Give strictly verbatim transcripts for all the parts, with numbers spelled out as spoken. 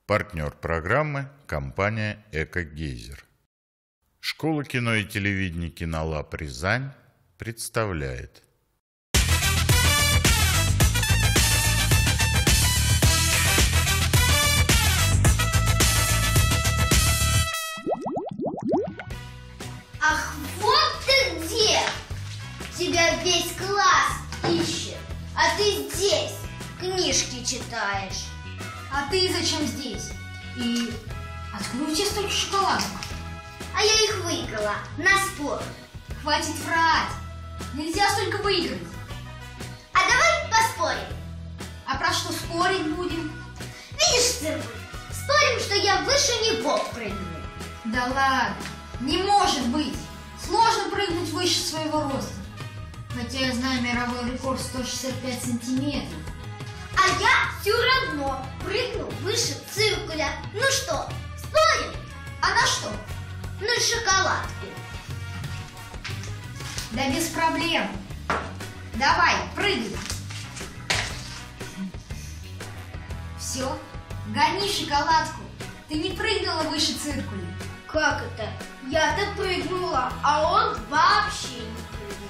Партнер программы – компания «Экогейзер». Школа кино и телевидения «Кинолаб Рязань» представляет. Ах, вот ты где! Тебя весь класс ищет, а ты здесь книжки читаешь. А ты зачем здесь? И откуда у тебя столько шоколадок? А я их выиграла на спор. Хватит врать! Нельзя столько выиграть. А давай поспорим. А про что спорить будем? Видишь, циркуль, спорим, что я выше него прыгну. Да ладно, не может быть. Сложно прыгнуть выше своего роста. Хотя я знаю мировой рекорд сто шестьдесят пять сантиметров. А я все равно прыгну выше циркуля. Ну что, спорим? А на что? На шоколадки. Да без проблем. Давай, прыгай. Все, гони шоколадку. Ты не прыгнула выше циркуля. Как это? Я-то прыгнула, а он вообще не прыгнул.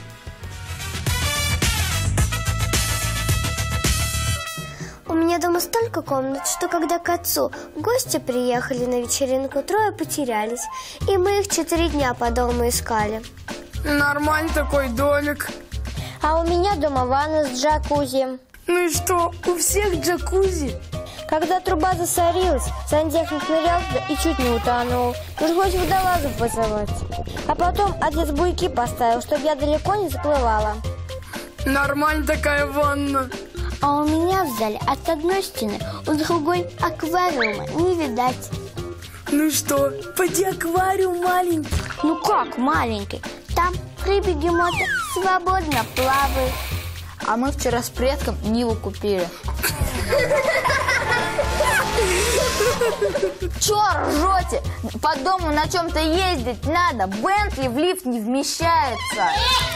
У меня дома столько комнат, что когда к отцу гости приехали на вечеринку, трое потерялись. И мы их четыре дня по дому искали. Нормальный такой домик. А у меня дома ванна с джакузи. Ну и что, у всех джакузи? Когда труба засорилась, сантехник нырял туда и чуть не утонул. Уж хоть водолазов вызывать. А потом отец буйки поставил, чтобы я далеко не заплывала. Нормальная такая ванна. А у меня в зале от одной стены, у другой аквариума не видать. Ну что, поди аквариум маленький. Ну как маленький? Там рыбы-гемоты свободно плавают. А мы вчера с предком Ниву купили. Чё ржете? По дому на чем-то ездить надо. Бентли в лифт не вмещается.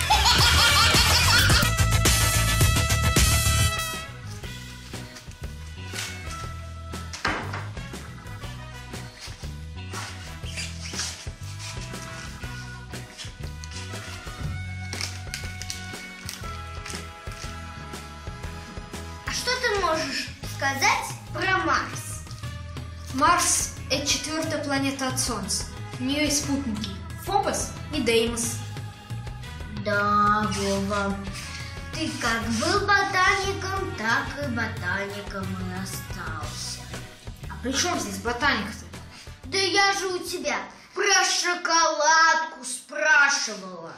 А что ты можешь сказать про Марс? Марс – это четвертая планета от Солнца. У нее есть спутники Фобос и Деймос. Да, Вова. Ты как был ботаником, так и ботаником и остался. А при чем здесь ботаника-то? Да я же у тебя про шоколадку спрашивала.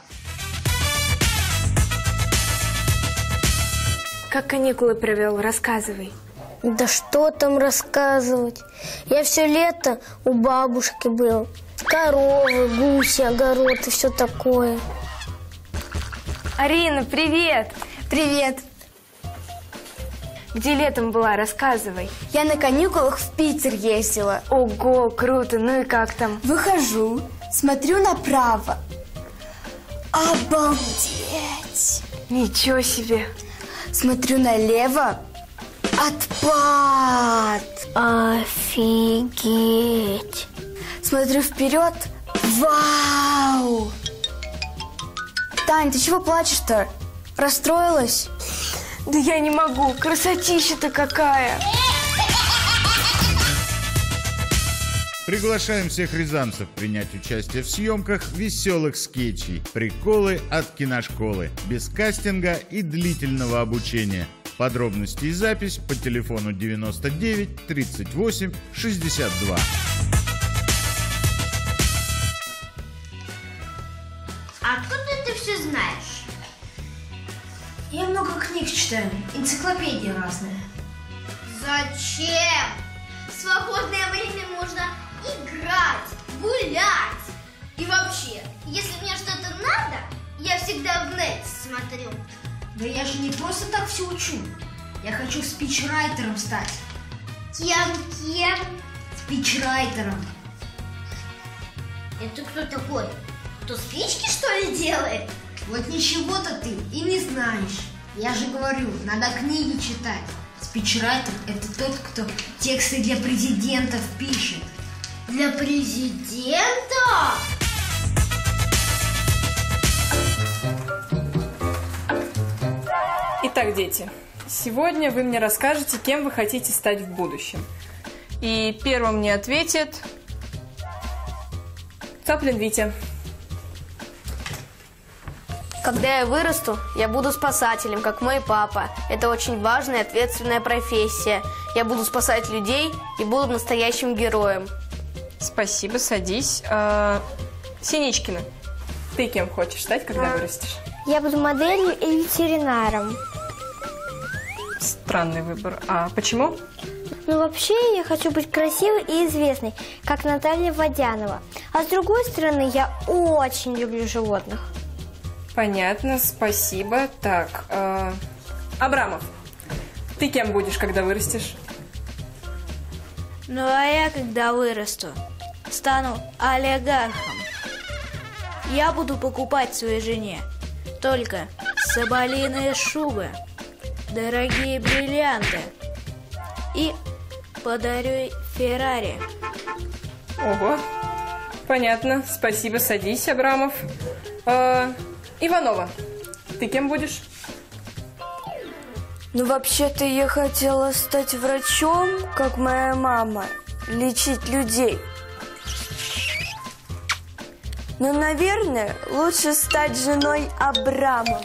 Как каникулы провел? Рассказывай. Да что там рассказывать? Я все лето у бабушки был. Коровы, гуси, огород и все такое. Арина, привет! Привет. Где летом была? Рассказывай. Я на каникулах в Питер ездила. Ого, круто! Ну и как там? Выхожу, смотрю направо. Обалдеть! Ничего себе! Смотрю налево. Отпад! Офигеть! Смотрю вперед. Вау! Тань, ты чего плачешь-то? Расстроилась? Да я не могу! Красотища-то какая! Приглашаем всех рязанцев принять участие в съемках веселых скетчей, приколы от киношколы, без кастинга и длительного обучения. Подробности и запись по телефону девяносто девять тридцать восемь шестьдесят два. А откуда ты все знаешь? Я много книг читаю, энциклопедии разные. Зачем? В свободное время можно играть, гулять. И вообще, если мне что-то надо, я всегда в нет смотрю. Да я же не просто так все учу. Я хочу спичрайтером стать. Кем-кем? Спичрайтером. Это кто такой? Кто спички, что ли, делает? Вот ничего-то ты и не знаешь. Я же говорю, надо книги читать. Спичрайтер – это тот, кто тексты для президентов пишет. Для президента? Итак, дети, сегодня вы мне расскажете, кем вы хотите стать в будущем. И первым мне ответит Цаплин Витя. Когда я вырасту, я буду спасателем, как мой папа. Это очень важная и ответственная профессия. Я буду спасать людей и буду настоящим героем. Спасибо, садись. А, Синичкина, ты кем хочешь стать, когда вырастешь? Я буду моделью и ветеринаром. Странный выбор. А почему? Ну, вообще, я хочу быть красивой и известной, как Наталья Водянова. А с другой стороны, я очень люблю животных. Понятно, спасибо. Так, э, Абрамов, ты кем будешь, когда вырастешь? Ну, а я, когда вырасту, стану олигархом. Я буду покупать своей жене только соболиные шубы, дорогие бриллианты и подарю ей Феррари. Ого, понятно, спасибо, садись, Абрамов. Э, Иванова, ты кем будешь? Ну, вообще-то я хотела стать врачом, как моя мама, лечить людей. Но, наверное, лучше стать женой Абрамова.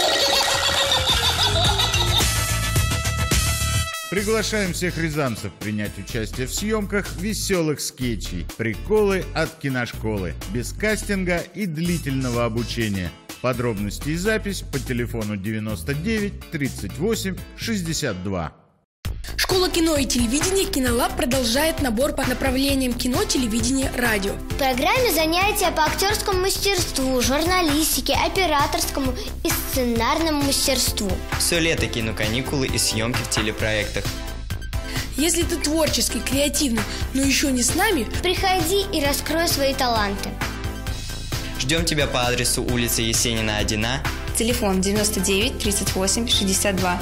Приглашаем всех рязанцев принять участие в съемках веселых скетчей, приколы от киношколы, без кастинга и длительного обучения. Подробности и запись по телефону девяносто девять тридцать восемь шестьдесят два. Школа кино и телевидения «Кинолаб» продолжает набор по направлениям кино, телевидение, радио. В программе занятия по актерскому мастерству, журналистике, операторскому и сценарному мастерству. Все лето киноканикулы и съемки в телепроектах. Если ты творческий, креативный, но еще не с нами, приходи и раскрой свои таланты. Ждем тебя по адресу улица Есенина, один А. Телефон девяносто девять тридцать восемь шестьдесят два.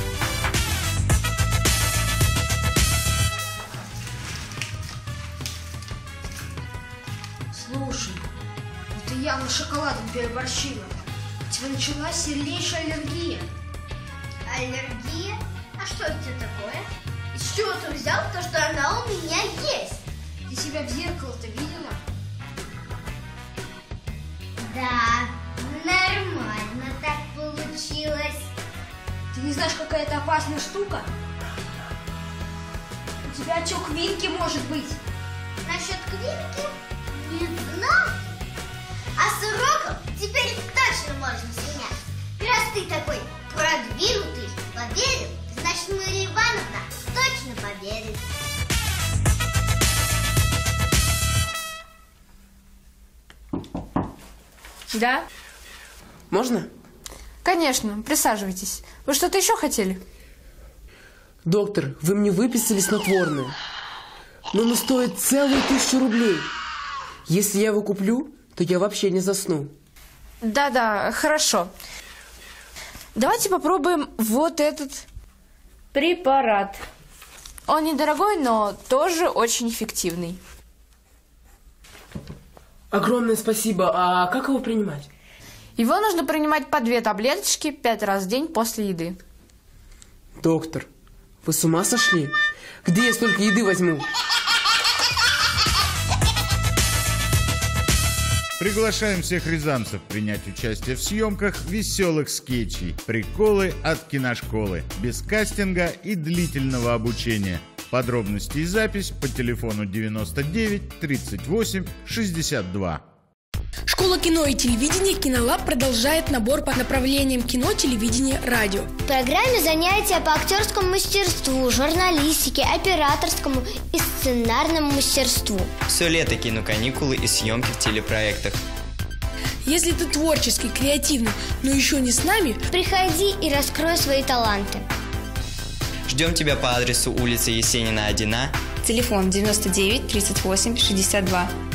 Слушай, это явно шоколадом переборщила. У тебя началась сильнейшая аллергия. Аллергия? А что это такое? Из чего ты взял то, что она у меня есть? Ты себя в зеркало-то видела? Да, нормально так получилось. Ты не знаешь, какая это опасная штука? У тебя отек Винки может быть. Насчет Квинки? Не знаю. А с уроков теперь точно можно снять. Раз ты такой продвинутый, поверил, значит, Мария Ивановна точно поверит. Да? Можно? Конечно, присаживайтесь. Вы что-то еще хотели? Доктор, вы мне выписали снотворное. Но оно стоит целую тысячу рублей. Если я его куплю, то я вообще не засну. Да-да, хорошо. Давайте попробуем вот этот препарат. Он недорогой, но тоже очень эффективный. Огромное спасибо. А как его принимать? Его нужно принимать по две таблеточки пять раз в день после еды. Доктор, вы с ума сошли? Где я столько еды возьму? Приглашаем всех рязанцев принять участие в съемках веселых скетчей, приколы от киношколы, без кастинга и длительного обучения. Подробности и запись по телефону девяносто девять тридцать восемь шестьдесят два. Школа кино и телевидения «Кинолаб» продолжает набор по направлениям кино, телевидение, радио. В программе занятия по актерскому мастерству, журналистике, операторскому и сценарному мастерству. Все лето киноканикулы и съемки в телепроектах. Если ты творческий, креативный, но еще не с нами, приходи и раскрой свои таланты. Ждем тебя по адресу улица Есенина, один А. Телефон девяносто девять тридцать восемь шестьдесят два.